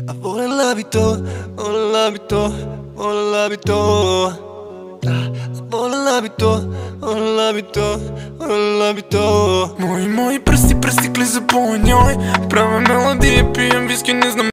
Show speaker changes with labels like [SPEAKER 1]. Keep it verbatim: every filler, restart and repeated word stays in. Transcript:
[SPEAKER 1] A volela bi to, volela bi to, volela bi to. A volela bi to, volela bi to, volela bi to.
[SPEAKER 2] Moji, moji prsti, prsti klize po njoj. Prave melodije, pijem viski, ne znam